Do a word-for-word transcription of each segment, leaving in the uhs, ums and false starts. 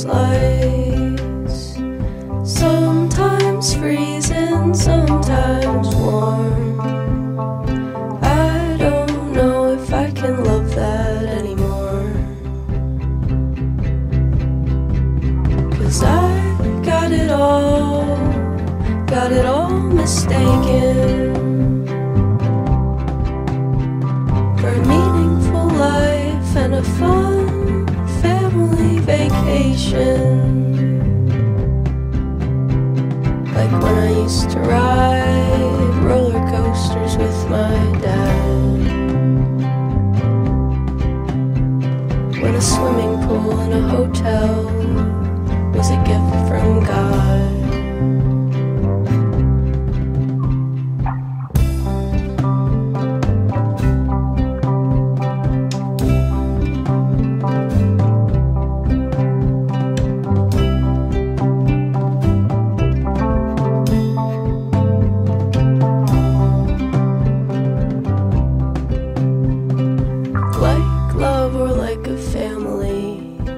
lights, sometimes freezing, sometimes warm. I don't know if I can love that anymore, 'cause I got it all, got it all mistaken for a meaningful life and a fun family vacation. Like when I used to ride roller coasters with my dad, when a swimming pool in a hotel was a gift from God. Or like a family,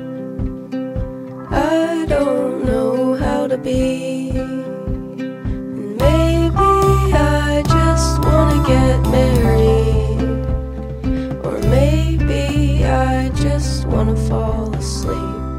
I don't know how to be. And maybe I just wanna get married, or maybe I just wanna fall asleep.